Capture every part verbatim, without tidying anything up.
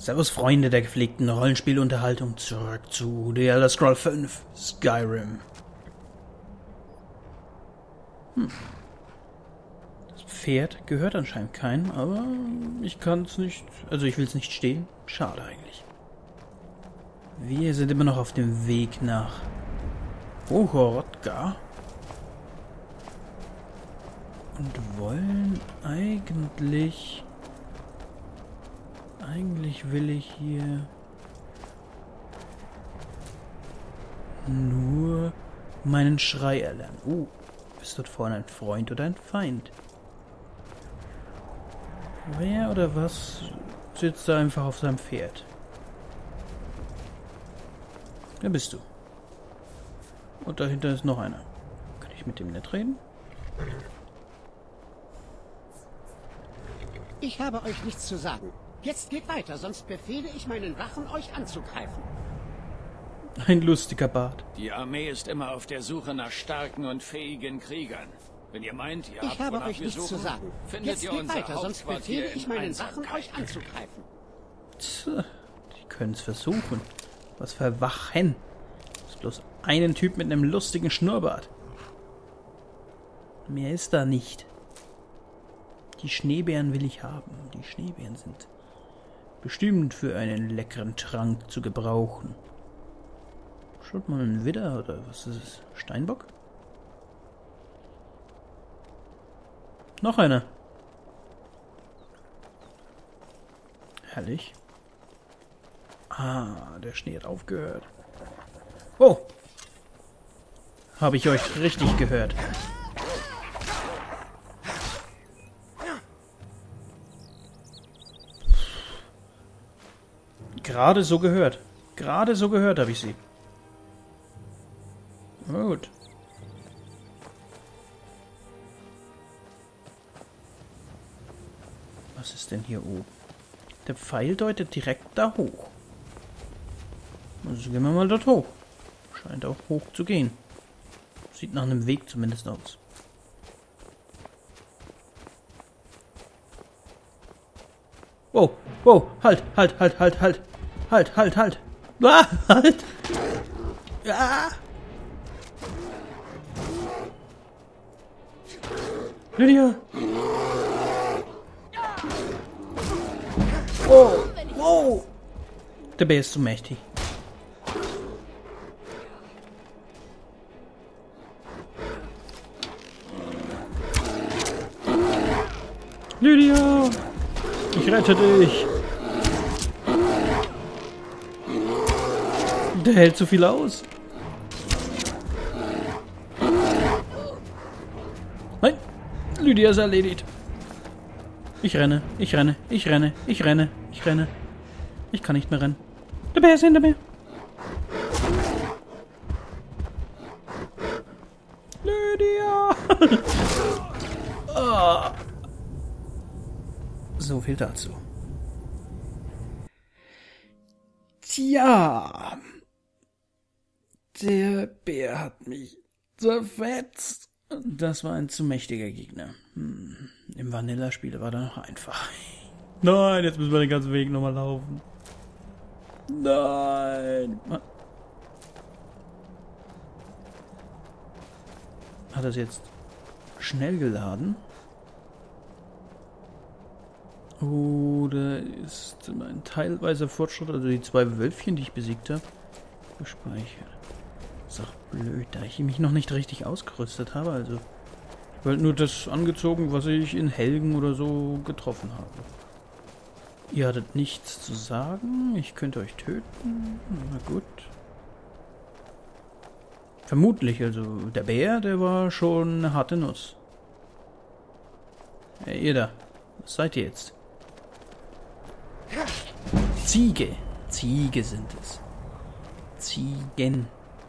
Servus Freunde der gepflegten Rollenspielunterhaltung, zurück zu The Elder Scrolls fünf, Skyrim. Hm. Das Pferd gehört anscheinend keinem, aber ich kann es nicht, also ich will es nicht stehlen. Schade eigentlich. Wir sind immer noch auf dem Weg nach Ohorodka und wollen eigentlich... Eigentlich will ich hier nur meinen Schrei erlernen. Oh, ist dort vorne ein Freund oder ein Feind? Wer oder was sitzt da einfach auf seinem Pferd? Wer bist du? Und dahinter ist noch einer. Kann ich mit dem nicht reden? Ich habe euch nichts zu sagen. Jetzt geht weiter, sonst befehle ich meinen Wachen, euch anzugreifen. Ein lustiger Bart. Die Armee ist immer auf der Suche nach starken und fähigen Kriegern. Wenn ihr meint, ihr Ich habt habe wonach euch wir nichts zu suchen, sagen. findet Jetzt ihr geht unser weiter, sonst Hauptquartier befehle ich in meinen Wachen, Einsamkeit. euch anzugreifen. Tja, die können es versuchen. Was für Wachen. Das ist bloß einen Typ mit einem lustigen Schnurrbart. Mehr ist da nicht. Die Schneebären will ich haben. Die Schneebären sind bestimmt für einen leckeren Trank zu gebrauchen. Schaut mal, ein Widder oder was ist es? Steinbock? Noch einer. Herrlich. Ah, der Schnee hat aufgehört. Oh! Habe ich euch richtig gehört. Gerade so gehört. Gerade so gehört habe ich sie. Gut. Was ist denn hier oben? Der Pfeil deutet direkt da hoch. Also gehen wir mal dort hoch. Scheint auch hoch zu gehen. Sieht nach einem Weg zumindest aus. Wow, wow, halt, halt, halt, halt, halt. Halt, halt, halt. Ah, halt. Ja. Lydia. Oh, wow. Der Bär ist zu mächtig. Lydia. Ich rette dich. Der hält zu viel aus. Nein, Lydia ist erledigt. Ich renne, ich renne, ich renne, ich renne, ich renne. Ich kann nicht mehr rennen. Der Bär ist hinter mir. Lydia! Oh. So viel dazu. Tja, der Bär hat mich zerfetzt. Das war ein zu mächtiger Gegner. Hm. Im Vanilla-Spiel war er noch einfach. Nein, jetzt müssen wir den ganzen Weg nochmal laufen. Nein. Hat er es jetzt schnell geladen? Oder ist ein teilweiser Fortschritt, also die zwei Wölfchen, die ich besiegt habe, gespeichert? Ist auch blöd, da ich mich noch nicht richtig ausgerüstet habe. Also, ich habe nur das angezogen, was ich in Helgen oder so getroffen habe. Ihr hattet nichts zu sagen. Ich könnte euch töten. Na gut. Vermutlich, also der Bär, der war schon eine harte Nuss. Hey, ihr da. Was seid ihr jetzt? Ziege. Ziege sind es. Ziegen.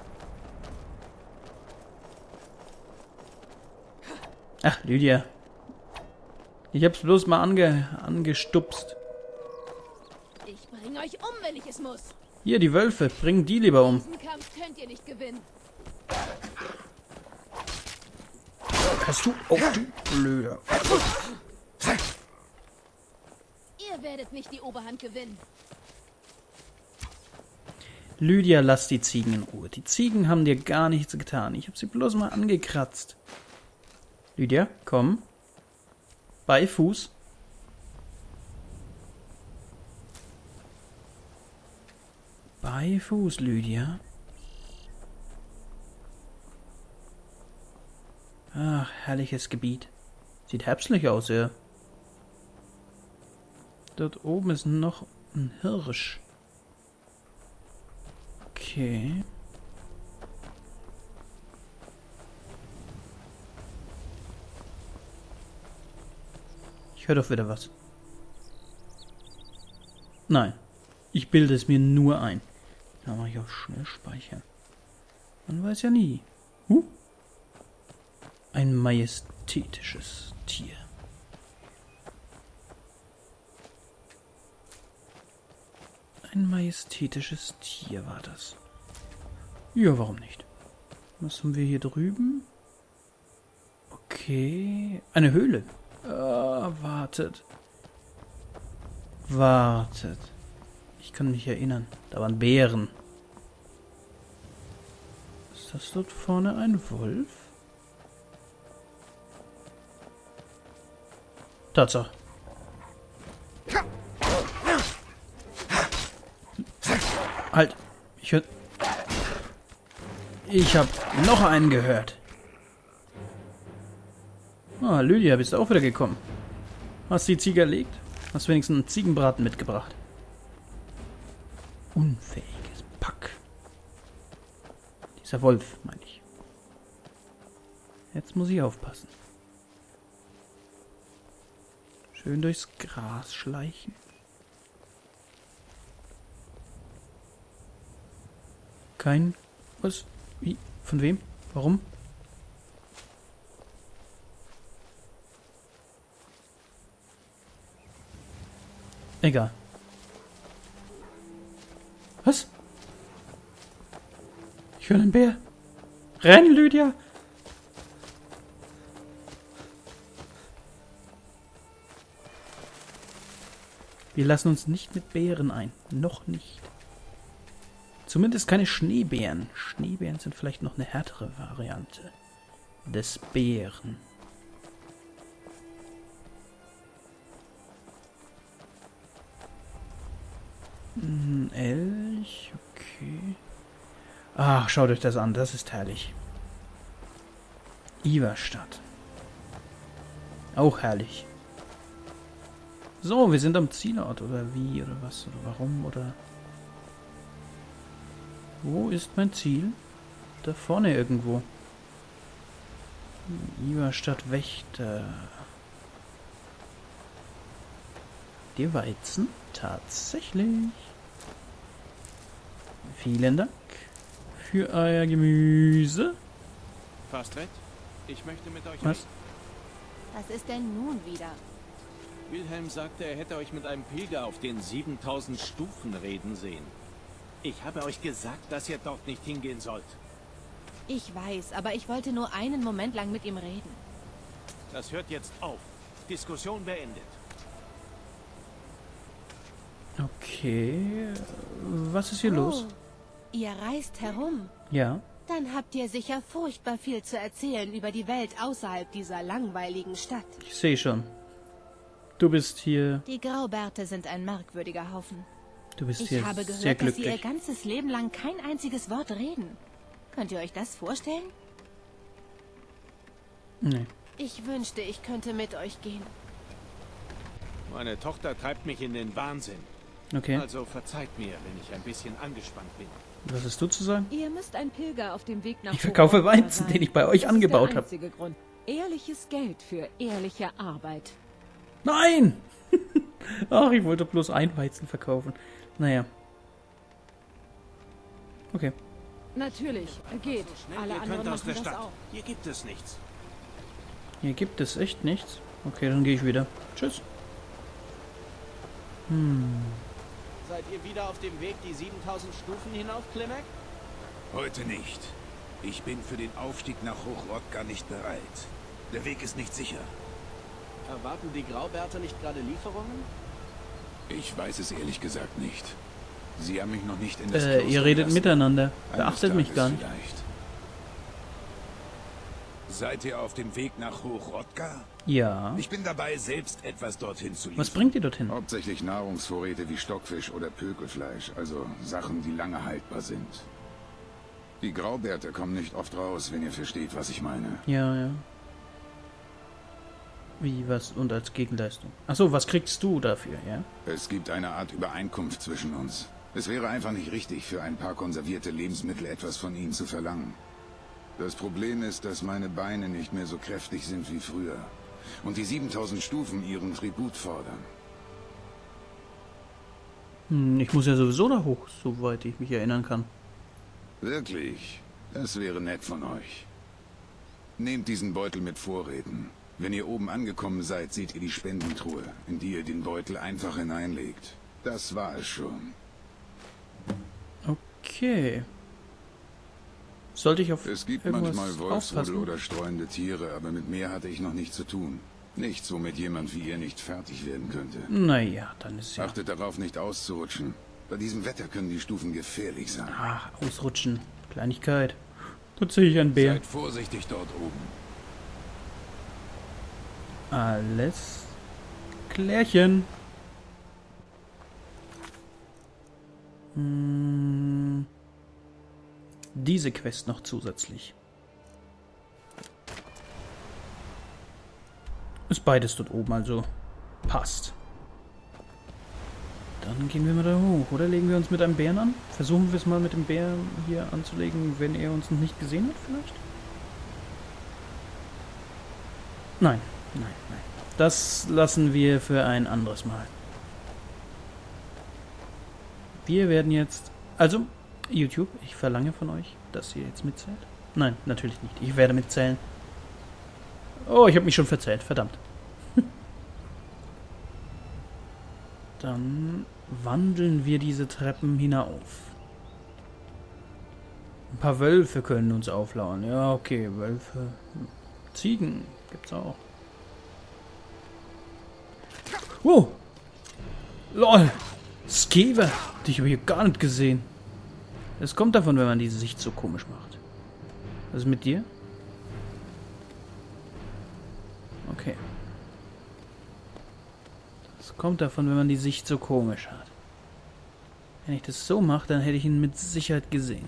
Ach, Lydia. Ich hab's bloß mal ange angestupst. Ich bring euch um, wenn ich es muss. Hier, die Wölfe. Bringen die lieber um. Diesen Kampf könnt ihr nicht gewinnen. Hast du... Oh, du Blöder. Ihr werdet nicht die Oberhand gewinnen. Lydia, lass die Ziegen in Ruhe. Die Ziegen haben dir gar nichts getan. Ich habe sie bloß mal angekratzt. Lydia, komm. Bei Fuß. Bei Fuß, Lydia. Ach, herrliches Gebiet. Sieht herbstlich aus, ja. Dort oben ist noch ein Hirsch. Okay. Ich höre doch wieder was. Nein. Ich bilde es mir nur ein. Da mache ich auch schnell speichern. Man weiß ja nie. Huh? Ein majestätisches Tier. Ein majestätisches Tier war das. Ja, warum nicht? Was haben wir hier drüben? Okay. Eine Höhle. Ah, wartet. Wartet. Ich kann mich erinnern. Da waren Bären. Ist das dort vorne ein Wolf? Tatsache. Halt. Ich hör... Ich hab noch einen gehört. Ah, Lydia, bist du auch wieder gekommen. Hast die Ziege erlegt? Hast wenigstens einen Ziegenbraten mitgebracht. Unfähiges Pack. Dieser Wolf, meine ich. Jetzt muss ich aufpassen. Schön durchs Gras schleichen. Kein... Was? Wie? Von wem? Warum? Egal. Was? Ich höre einen Bär. Renn, Lydia! Wir lassen uns nicht mit Bären ein. Noch nicht. Zumindest keine Schneebären. Schneebären sind vielleicht noch eine härtere Variante des Bären. Ein Elch, okay. Ach, schaut euch das an, das ist herrlich. Iverstadt. Auch herrlich. So, wir sind am Zielort, oder wie, oder was, oder warum, oder... Wo ist mein Ziel? Da vorne irgendwo. Iverstadt Wächter. Die Weizen? Tatsächlich. Vielen Dank für euer Gemüse. Fast recht. Ich möchte mit euch Was? reden. Was ist denn nun wieder? Wilhelm sagte, er hätte euch mit einem Pilger auf den siebentausend Stufen reden sehen. Ich habe euch gesagt, dass ihr dort nicht hingehen sollt. Ich weiß, aber ich wollte nur einen Moment lang mit ihm reden. Das hört jetzt auf. Diskussion beendet. Okay. Was ist hier los? Ihr reist herum. Ja. Dann habt ihr sicher furchtbar viel zu erzählen über die Welt außerhalb dieser langweiligen Stadt. Ich sehe schon. Du bist hier... Die Graubärte sind ein merkwürdiger Haufen. Du bist Ich hier habe sehr gehört, dass sie ihr glücklich. ganzes Leben lang kein einziges Wort reden. Könnt ihr euch das vorstellen? Nee. Ich wünschte, ich könnte mit euch gehen. Meine Tochter treibt mich in den Wahnsinn. Okay. Also verzeiht mir, wenn ich ein bisschen angespannt bin. Was hast du zu sagen? Ihr müsst ein Pilger auf dem Weg nach Ich verkaufe Hochortner Weizen, sein. den ich bei euch Das ist angebaut der habe. einzige Grund. Ehrliches Geld für ehrliche Arbeit. Nein! Ach, ich wollte bloß ein Weizen verkaufen. Naja. Okay. Natürlich, geht. Alle Ihr anderen könnt aus machen der das Stadt. auch. Hier gibt es nichts. Hier gibt es echt nichts. Okay, dann gehe ich wieder. Tschüss. Hm. Seid ihr wieder auf dem Weg die siebentausend Stufen hinauf, Klimek? Heute nicht. Ich bin für den Aufstieg nach Hochort gar nicht bereit. Der Weg ist nicht sicher. Erwarten die Graubärte nicht gerade Lieferungen? Ich weiß es ehrlich gesagt nicht. Sie haben mich noch nicht in das Äh, Kloster ihr redet gelassen. miteinander. Eines Beachtet mich Tages gar nicht. vielleicht. Seid ihr auf dem Weg nach Hochrodka? Ja. Ich bin dabei, selbst etwas dorthin zu liefern. Was bringt ihr dorthin? Hauptsächlich Nahrungsvorräte wie Stockfisch oder Pökelfleisch, also Sachen, die lange haltbar sind. Die Graubärte kommen nicht oft raus, wenn ihr versteht, was ich meine. Ja, ja. Wie, was? Und als Gegenleistung? Achso, was kriegst du dafür, ja? Es gibt eine Art Übereinkunft zwischen uns. Es wäre einfach nicht richtig, für ein paar konservierte Lebensmittel etwas von ihnen zu verlangen. Das Problem ist, dass meine Beine nicht mehr so kräftig sind wie früher. Und die siebentausend Stufen ihren Tribut fordern. Hm, ich muss ja sowieso da hoch, soweit ich mich erinnern kann. Wirklich? Das wäre nett von euch. Nehmt diesen Beutel mit Vorräten. Wenn ihr oben angekommen seid, seht ihr die Spendentruhe, in die ihr den Beutel einfach hineinlegt. Das war es schon. Okay. Sollte ich auf Es gibt irgendwas manchmal Wolfsrudel aufpassen? oder streunende Tiere, aber mit mehr hatte ich noch nichts zu tun. Nichts, womit jemand wie ihr nicht fertig werden könnte. Naja, dann ist ja... Achtet darauf, nicht auszurutschen. Bei diesem Wetter können die Stufen gefährlich sein. Ach, ausrutschen. Kleinigkeit. Dort sehe ich einen Bär. Seid vorsichtig dort oben. Alles klärchen. Hm, diese Quest noch zusätzlich. Ist beides dort oben, also passt. Dann gehen wir mal da hoch. Oder legen wir uns mit einem Bären an? Versuchen wir es mal mit dem Bär hier anzulegen, wenn er uns noch nicht gesehen hat vielleicht? Nein, nein, nein. Das lassen wir für ein anderes Mal. Wir werden jetzt... Also, YouTube, ich verlange von euch, dass ihr jetzt mitzählt. Nein, natürlich nicht. Ich werde mitzählen. Oh, ich habe mich schon verzählt. Verdammt. Dann wandeln wir diese Treppen hinauf. Ein paar Wölfe können uns auflauern. Ja, okay, Wölfe. Ziegen gibt's auch. Oh! Lol! Skeever! Dich habe ich hier gar nicht gesehen. Es kommt davon, wenn man die Sicht so komisch macht. Was ist mit dir? Okay. Das kommt davon, wenn man die Sicht so komisch hat. Wenn ich das so mache, dann hätte ich ihn mit Sicherheit gesehen.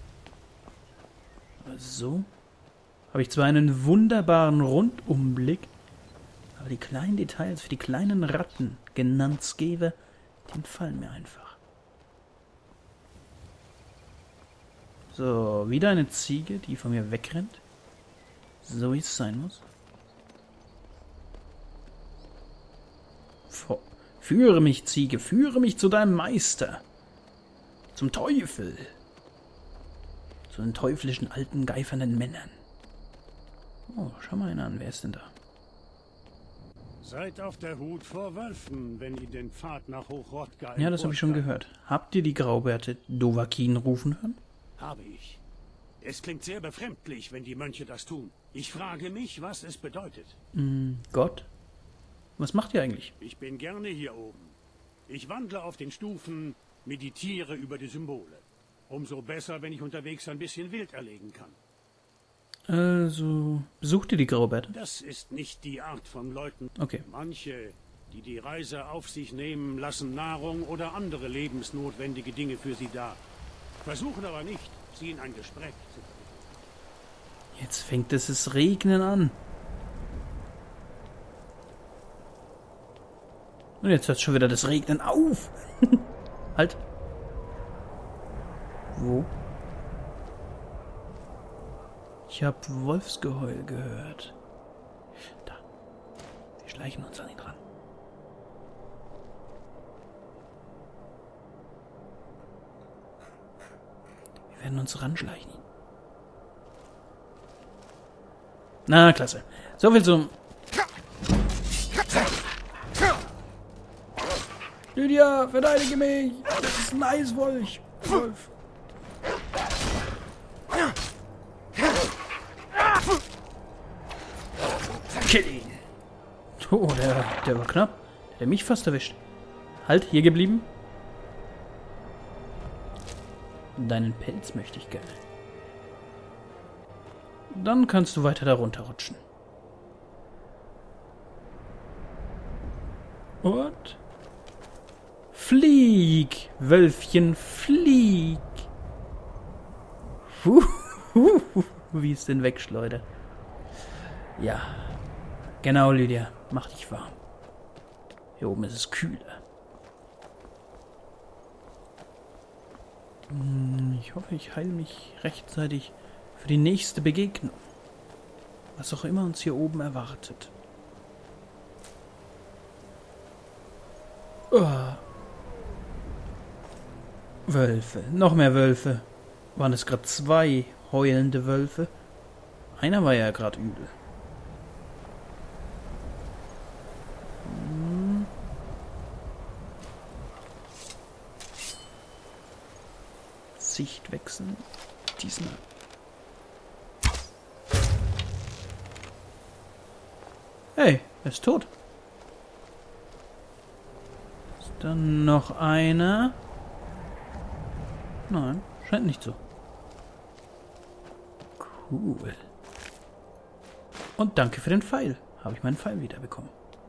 Aber so habe ich zwar einen wunderbaren Rundumblick, aber die kleinen Details für die kleinen Ratten, genannt Skeever, die entfallen mir einfach. So, wieder eine Ziege, die von mir wegrennt. So wie es sein muss. Vor Führe mich, Ziege, führe mich zu deinem Meister. Zum Teufel. Zu den teuflischen, alten, geifernden Männern. Oh, schau mal einer an, wer ist denn da? Seid auf der Hut vor Wölfen, wenn ihr den Pfad nach Hochrodka... Ja, das habe ich schon gehört. Habt ihr die Graubärte Dovahkiin rufen hören? Habe ich. Es klingt sehr befremdlich, wenn die Mönche das tun. Ich frage mich, was es bedeutet. Mm, Gott? Was macht ihr eigentlich? Ich bin gerne hier oben. Ich wandle auf den Stufen, meditiere über die Symbole. Umso besser, wenn ich unterwegs ein bisschen wild erlegen kann. Also, besucht ihr die Graubärte? Das ist nicht die Art von Leuten. Okay. Manche, die die Reise auf sich nehmen, lassen Nahrung oder andere lebensnotwendige Dinge für sie da. Versuchen aber nicht, sie in ein Gespräch zu bringen. Jetzt fängt es das Regnen an. Und jetzt hört schon wieder das Regnen auf. Halt. Wo? Ich habe Wolfsgeheul gehört. Da. Wir schleichen uns an ihn ran. Wir werden uns ranschleichen. Na, klasse. So viel zum... Lydia, verteidige mich! Das ist ein Eiswolf! Wolf. Kill ihn! Oh, der, der war knapp. Der hat mich fast erwischt. Halt, hier geblieben. Deinen Pelz möchte ich gerne. Dann kannst du weiter darunter rutschen. Und flieg, Wölfchen, flieg. Puh, hu, hu, wie es denn wegschleudert. Ja, genau, Lydia, mach dich warm. Hier oben ist es kühler. Ich hoffe, ich heile mich rechtzeitig für die nächste Begegnung. Was auch immer uns hier oben erwartet. Oh. Wölfe. Noch mehr Wölfe. Waren es gerade zwei heulende Wölfe? Einer war ja gerade übel. Hm. Sicht wechseln. Diesmal. Hey, er ist tot. Ist dann noch einer? Nein, scheint nicht so. Cool. Und danke für den Pfeil. Habe ich meinen Pfeil wiederbekommen.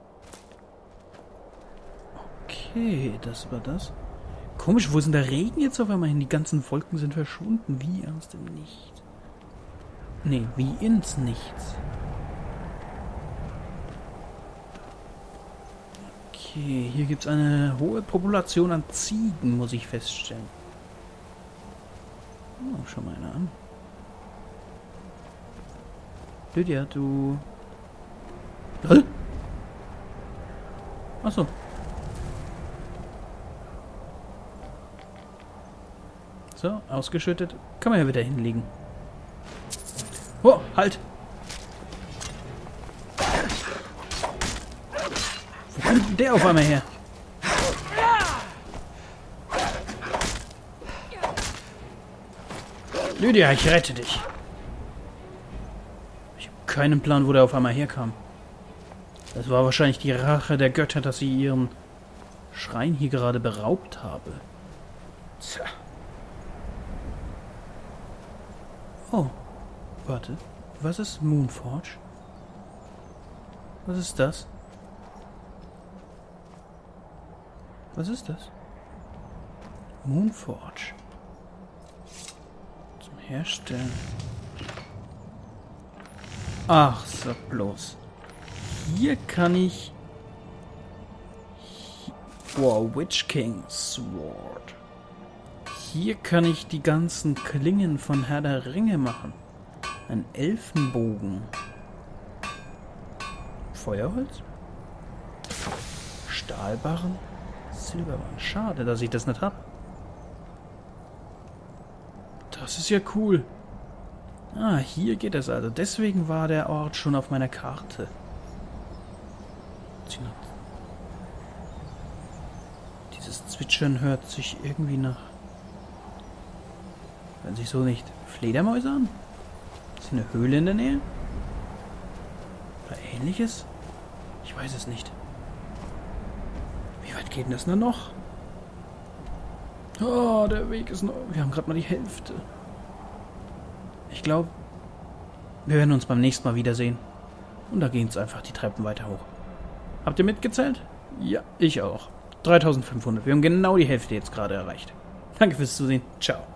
Okay, das war das. Komisch, wo ist denn der Regen jetzt auf einmal hin? Die ganzen Wolken sind verschwunden. Wie aus dem Nichts. Nee, wie ins Nichts. Okay, hier gibt es eine hohe Population an Ziegen, muss ich feststellen. Oh, schau mal einer an. Lydia, du... Lol? Achso. So, ausgeschüttet. Kann man ja wieder hinlegen. Oh, halt! Wo kommt denn der auf einmal her? Lydia, ich rette dich. Ich habe keinen Plan, wo der auf einmal herkam. Das war wahrscheinlich die Rache der Götter, dass sie ihren Schrein hier gerade beraubt habe. Tja. Oh, warte. Was ist Moonforge? Was ist das? Was ist das? Moonforge. Zum Herstellen. Ach, sag bloß. Hier kann ich... Wow, Witch King Sword. Hier kann ich die ganzen Klingen von Herr der Ringe machen. Ein Elfenbogen. Feuerholz? Stahlbarren? Silberbarren. Schade, dass ich das nicht habe. Das ist ja cool. Ah, hier geht es also. Deswegen war der Ort schon auf meiner Karte. Dieses Zwitschern hört sich irgendwie nach... Hören sich so nicht Fledermäuse an? Ist hier eine Höhle in der Nähe? Oder ähnliches? Ich weiß es nicht. Wie weit geht denn das denn noch? Oh, der Weg ist noch... Wir haben gerade mal die Hälfte. Ich glaube, wir werden uns beim nächsten Mal wiedersehen. Und da gehen es einfach die Treppen weiter hoch. Habt ihr mitgezählt? Ja, ich auch. dreitausendfünfhundert. Wir haben genau die Hälfte jetzt gerade erreicht. Danke fürs Zusehen. Ciao.